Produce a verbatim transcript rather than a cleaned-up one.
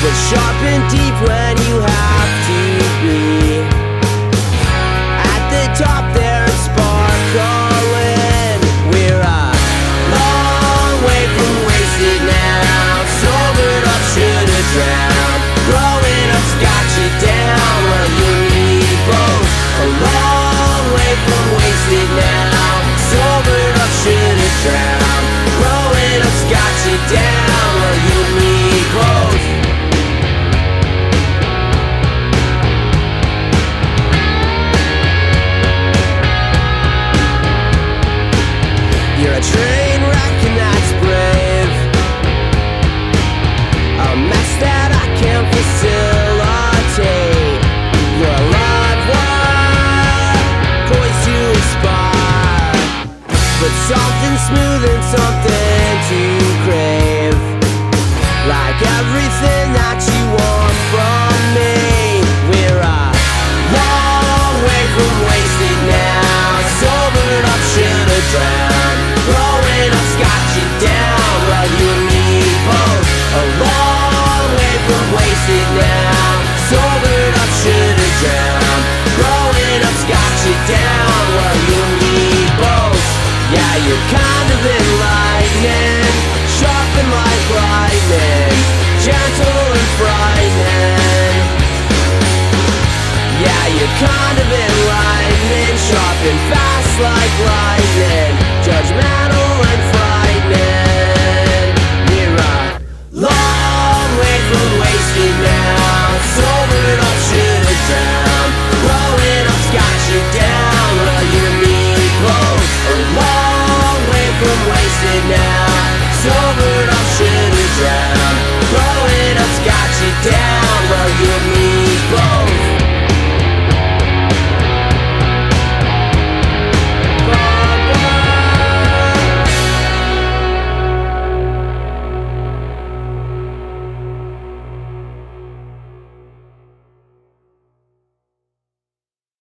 but sharp and deep when you have to be. At the top there it's sparkling. We're a long way from wasted now. Sobered up, should've drowned. Growing up's got you down. Well, you need both. A long way from wasted now. Sobered up, should've drowned. Growing up's got you down. Well, you need both. You're a train wreck and that's brave. A mess that I can't facilitate. You're a live wire, poised to expire, but something smooth and something to crave. Like everything that you want from me. We're a long way from wasted now. Sobered up, should've drowned. Growing up's got you down. Well, you need both. A long way from wasted now. Sobered up, should've drowned. Growing up's got you down. Well, you need both. Yeah, you're kind of enlightening, sharp and like lightning, gentle and frightening. Yeah, you're kind of enlightening, sharp and fast like lightning.